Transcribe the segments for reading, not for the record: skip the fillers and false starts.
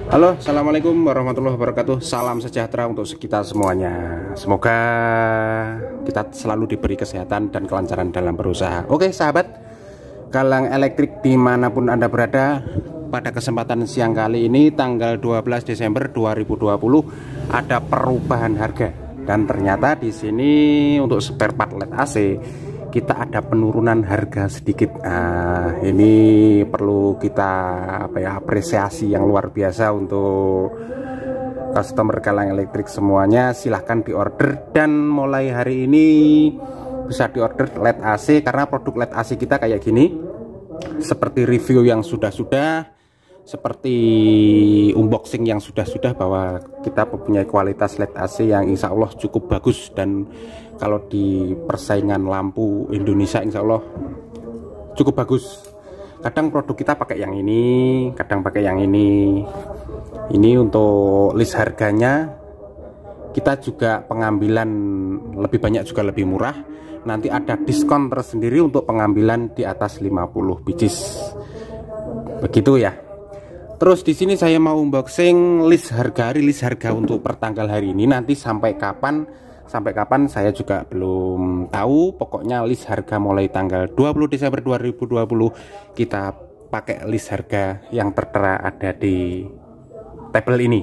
Halo, assalamualaikum warahmatullahi wabarakatuh. Salam sejahtera untuk kita semuanya. Semoga kita selalu diberi kesehatan dan kelancaran dalam berusaha. Oke sahabat, Galang Elektrik dimanapun Anda berada, pada kesempatan siang kali ini tanggal 12 Desember 2020 ada perubahan harga. Dan ternyata di sini untuk spare part LED AC kita ada penurunan harga sedikit. Nah, ini perlu kita apresiasi yang luar biasa untuk customer Galang Elektrik semuanya. Silahkan diorder dan mulai hari ini bisa diorder LED AC karena produk LED AC kita kayak gini. Seperti review yang sudah-sudah, seperti unboxing yang sudah-sudah, bahwa kita mempunyai kualitas LED AC yang insya Allah cukup bagus. Dan kalau di persaingan lampu Indonesia insya Allah cukup bagus. Kadang produk kita pakai yang ini, kadang pakai yang ini. Ini untuk list harganya kita juga pengambilan lebih banyak, juga lebih murah. Nanti ada diskon tersendiri untuk pengambilan di atas 50 biji. Begitu ya. Terus di sini saya mau unboxing list harga, rilis harga untuk pertanggal hari ini. Nanti sampai kapan saya juga belum tahu. Pokoknya list harga mulai tanggal 20 Desember 2020 kita pakai list harga yang tertera ada di tabel ini.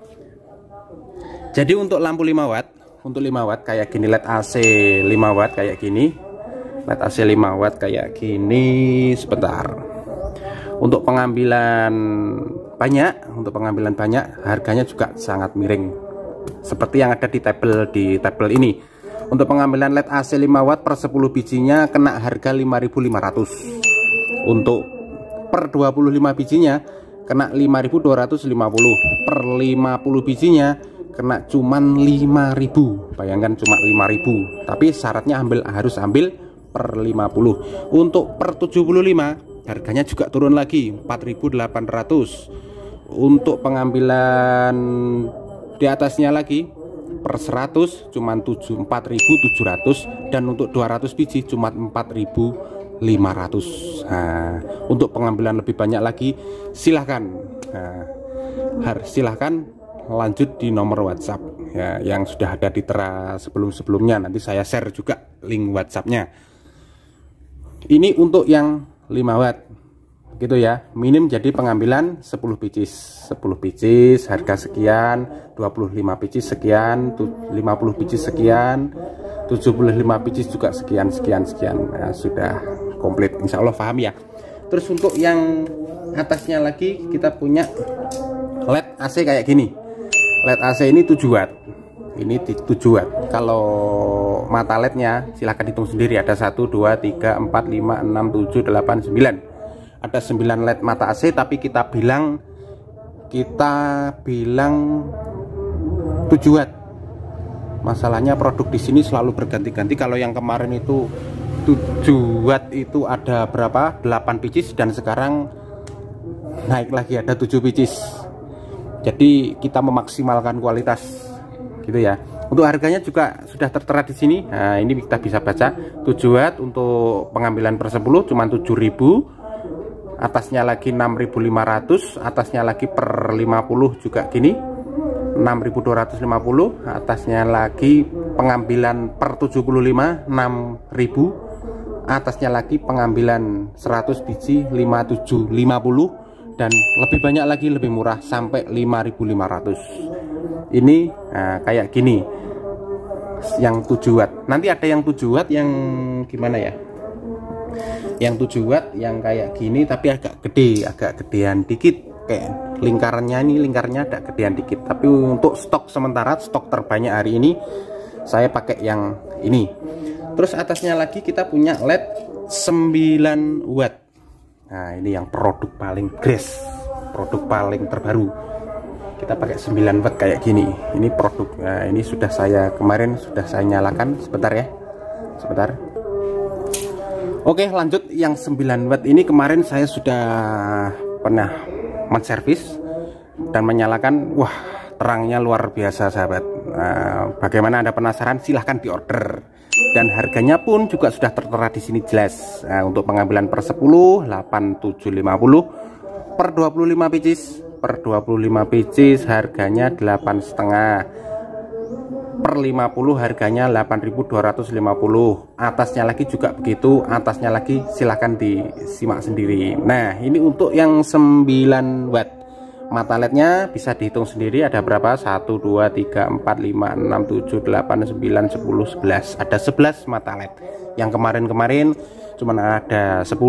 Jadi untuk lampu 5 watt, untuk 5 watt kayak gini, LED AC 5 watt kayak gini, LED AC 5 watt kayak gini. Sebentar. Untuk pengambilan banyak, harganya juga sangat miring seperti yang ada di tabel ini. Untuk pengambilan LED AC 5 watt per 10 bijinya kena harga 5.500. Untuk per 25 bijinya kena 5.250. Per 50 bijinya kena cuman 5.000. Bayangkan cuma 5.000. Tapi syaratnya harus ambil per 50. Untuk per 75 harganya juga turun lagi 4.800. Untuk pengambilan di atasnya lagi per 100 cuma 4.700, dan untuk 200 biji cuma 4.500. Nah, untuk pengambilan lebih banyak lagi silahkan, silahkan lanjut di nomor WhatsApp ya, yang sudah ada di tera sebelumnya. Nanti saya share juga link WhatsAppnya. Ini untuk yang 5 watt gitu ya, minim. Jadi pengambilan 10 biji harga sekian, 25 biji sekian, 50 biji sekian, 75 biji juga sekian. Nah, sudah komplit, insya Allah paham ya. Terus untuk yang atasnya lagi kita punya LED AC kayak gini. LED AC ini 7 watt. Ini 7 watt. Kalau mata LED-nya silahkan hitung sendiri, ada 1, 2, 3, 4, 5, 6, 7, 8, 9. Ada 9 LED mata AC, tapi kita bilang 7 watt. Masalahnya produk di sini selalu berganti-ganti. Kalau yang kemarin itu 7 watt itu ada berapa? 8 biji, dan sekarang naik lagi ada 7 biji. Jadi kita memaksimalkan kualitas gitu ya. Untuk harganya juga sudah tertera di sini. Nah, ini kita bisa baca 7 watt untuk pengambilan per 10 cuma 7.000. Atasnya lagi 6.500, atasnya lagi per 50 juga gini 6.250, atasnya lagi pengambilan per 75 6.000, atasnya lagi pengambilan 100 biji 5.750, dan lebih banyak lagi, lebih murah sampai 5.500. Ini kayak gini yang 7 watt. Nanti ada yang 7 watt yang gimana ya, yang 7 watt yang kayak gini tapi agak gedean dikit, kayak lingkarannya agak gedean dikit. Tapi untuk stok sementara, stok terbanyak hari ini saya pakai yang ini. Terus atasnya lagi kita punya LED 9 watt. Nah, ini yang produk paling grace, produk paling terbaru. Kita pakai 9 watt kayak gini. Ini produk, nah ini sudah kemarin sudah saya nyalakan. Sebentar ya, sebentar. Oke, lanjut yang 9 watt ini kemarin saya sudah pernah menservis dan menyalakan. Wah, terangnya luar biasa sahabat. Nah, bagaimana Anda penasaran? Silahkan diorder. Dan harganya pun juga sudah tertera di sini jelas. Nah, untuk pengambilan per 10 8.750, per 25 biji per 25 biji harganya 8,5, per 50 harganya 8.250. Atasnya lagi juga begitu, atasnya lagi silahkan disimak sendiri. Nah, ini untuk yang 9 watt mata LED-nya bisa dihitung sendiri ada berapa, 1 2 3 4 5 6 7 8 9 10 11. Ada 11 mata LED. Yang kemarin-kemarin cuman ada 10.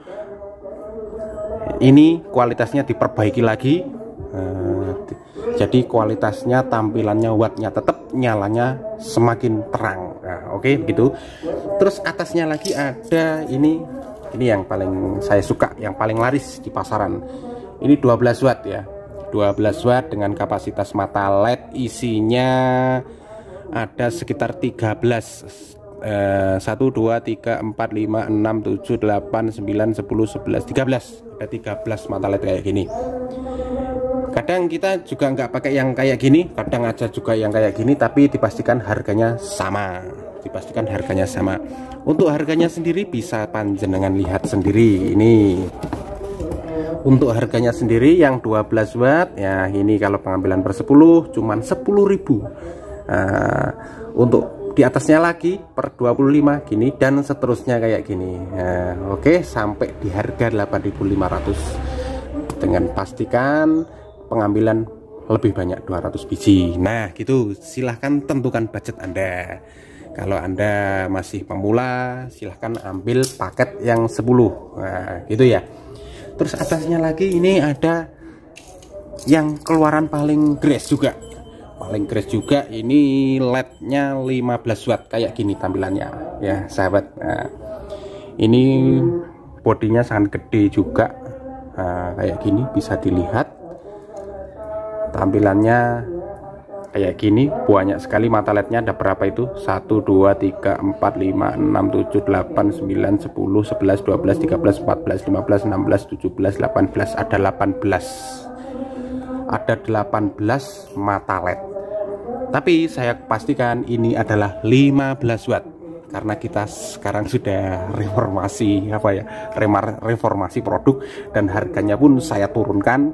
Ini kualitasnya diperbaiki lagi. Jadi kualitasnya, tampilannya, wattnya tetap, nyalanya semakin terang. Nah, oke, begitu. Terus atasnya lagi ada ini yang paling saya suka, yang paling laris di pasaran. Ini 12 watt ya, 12 watt dengan kapasitas mata LED. Isinya ada sekitar 13, 1 2 3 4 5 6 7 8 9 10 11 13. Ada 13 mata LED kayak gini. Kadang kita juga nggak pakai yang kayak gini, kadang aja juga yang kayak gini, tapi dipastikan harganya sama. Dipastikan harganya sama. Untuk harganya sendiri bisa panjenengan lihat sendiri. Ini untuk harganya sendiri yang 12 watt ya, ini kalau pengambilan per 10 cuman 10.000. Untuk di atasnya lagi per 25 gini dan seterusnya kayak gini. Oke, sampai di harga 8.500 dengan pastikan pengambilan lebih banyak 200 biji. Nah gitu, silahkan tentukan budget Anda. Kalau Anda masih pemula, silahkan ambil paket yang 10. Nah gitu ya. Terus atasnya lagi ini ada yang keluaran paling gres juga. Paling gres juga, ini LED-nya 15 watt kayak gini tampilannya ya sahabat. Nah, ini bodinya sangat gede juga. Nah, kayak gini bisa dilihat tampilannya kayak gini. Banyak sekali mata LED-nya, ada berapa itu? 1 2 3 4 5 6 7 8 9 10 11 12 13 14 15 16 17 18. Ada 18 mata LED. Tapi saya pastikan ini adalah 15 watt karena kita sekarang sudah reformasi reformasi produk, dan harganya pun saya turunkan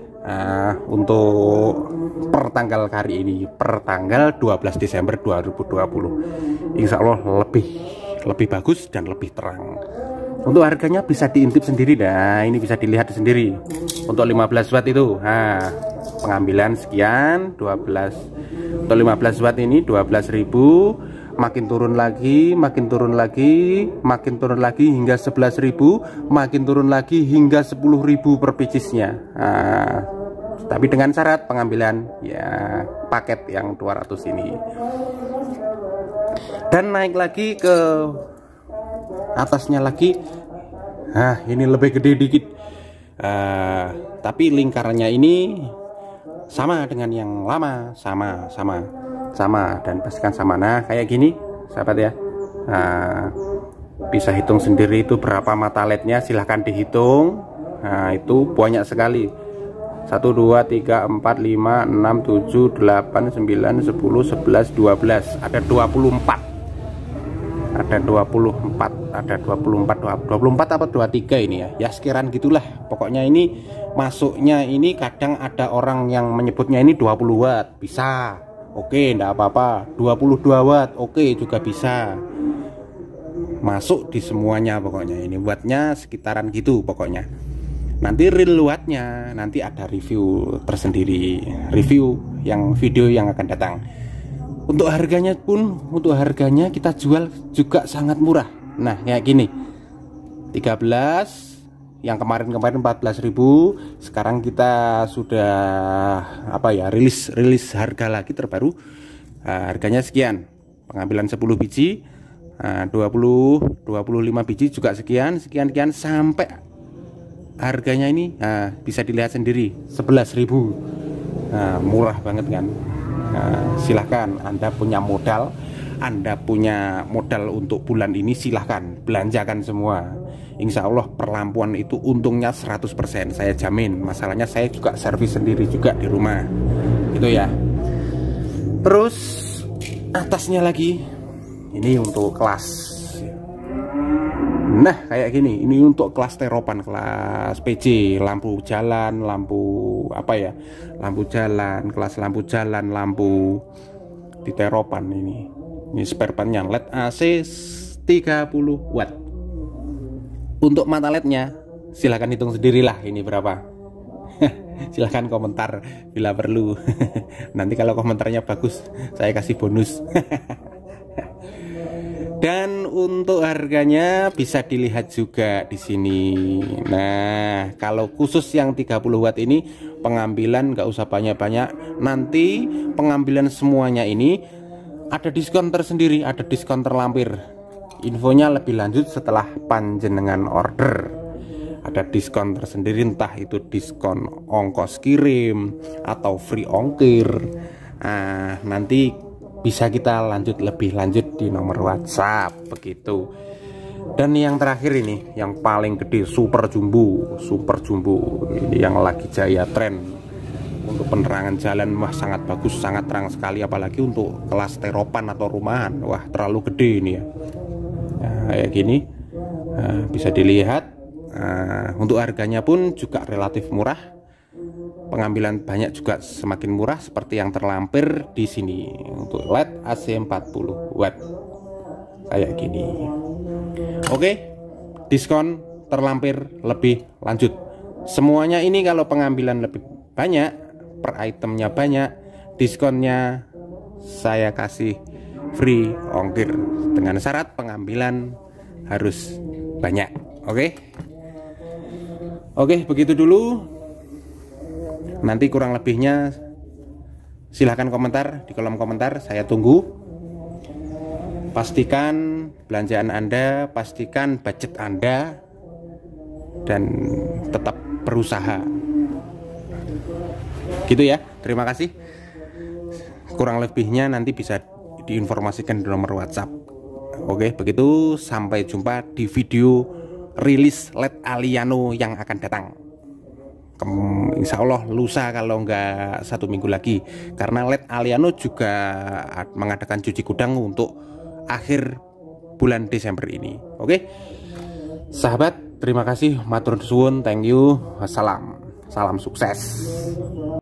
untuk per tanggal hari ini, per tanggal 12 Desember 2020. Insya Allah lebih bagus dan lebih terang. Untuk harganya bisa diintip sendiri. Nah ini bisa dilihat sendiri. Untuk 15 watt itu pengambilan sekian 12. Untuk 15 watt ini 12.000, makin turun lagi, makin turun lagi, makin turun lagi hingga 11.000, makin turun lagi hingga 10.000 per picisnya. Tapi dengan syarat pengambilan ya paket yang 200 ini. Dan naik lagi ke atasnya lagi. Nah ini lebih gede dikit, tapi lingkarannya ini sama dengan yang lama, sama dan pastikan sama. Nah kayak gini sahabat ya. Bisa hitung sendiri itu berapa mata LED-nya, silahkan dihitung. Nah itu banyak sekali, 1 2 3 4 5 6 7 8 9 10 11 12. Ada 24. Ada 24 apa 23 ini ya. Ya sekiraan gitulah. Pokoknya ini masuknya ini kadang ada orang yang menyebutnya ini 20 watt. Bisa. Oke, enggak apa-apa. 22 watt. Oke, juga bisa. Masuk di semuanya pokoknya. Ini wattnya sekitaran gitu pokoknya. Nanti real wattnya nanti ada review tersendiri. Review yang video yang akan datang. Untuk harganya pun, untuk harganya kita jual juga sangat murah. Nah kayak gini 13, yang kemarin-kemarin 14.000. Sekarang kita sudah rilis harga lagi terbaru. Harganya sekian, pengambilan 10 biji 25 biji juga sekian sampai harganya ini bisa dilihat sendiri 11.000. Murah banget kan. Silahkan Anda punya modal, untuk bulan ini, silahkan belanjakan semua. Insya Allah perlampuan itu untungnya 100%, saya jamin. Masalahnya saya juga servis sendiri juga di rumah gitu ya. Terus atasnya lagi ini untuk kelas Nah kayak gini, ini untuk kelas teropan, kelas PJ, lampu jalan, lampu apa ya, lampu jalan, kelas lampu jalan, lampu di teropan. Ini spare partnya LED AC 30 watt. Untuk mata LED-nya silahkan hitung sendirilah ini berapa. Silahkan komentar bila perlu. Nanti kalau komentarnya bagus saya kasih bonus. Dan untuk harganya bisa dilihat juga di sini. Nah, kalau khusus yang 30 watt ini pengambilan nggak usah banyak-banyak. Nanti pengambilan semuanya ini ada diskon tersendiri, ada diskon terlampir. Infonya lebih lanjut setelah panjenengan order. Ada diskon tersendiri, entah itu diskon ongkos kirim atau free ongkir. Nah, nanti bisa kita lebih lanjut di nomor WhatsApp begitu. Dan yang terakhir ini yang paling gede, super jumbo ini yang lagi jaya tren untuk penerangan jalan. Wah sangat bagus, sangat terang sekali, apalagi untuk kelas teropan atau rumahan. Wah terlalu gede ini ya. Nah, kayak gini bisa dilihat. Untuk harganya pun juga relatif murah. Pengambilan banyak juga semakin murah seperti yang terlampir di sini untuk LED AC 40 watt kayak gini. Oke, diskon terlampir lebih lanjut. Semuanya ini kalau pengambilan lebih banyak, per itemnya banyak, diskonnya saya kasih free ongkir dengan syarat pengambilan harus banyak. Oke, begitu dulu. Nanti kurang lebihnya silahkan komentar di kolom komentar, saya tunggu. Pastikan belanjaan Anda, pastikan budget Anda, dan tetap berusaha. Gitu ya, terima kasih. Kurang lebihnya nanti bisa diinformasikan di nomor WhatsApp. Oke, begitu, sampai jumpa di video rilis LED Aliano yang akan datang. Insya Allah lusa kalau nggak 1 minggu lagi, karena LED Aliano juga mengadakan cuci gudang untuk akhir bulan Desember ini. Oke sahabat, terima kasih, matur suwun, thank you, wassalam, salam sukses.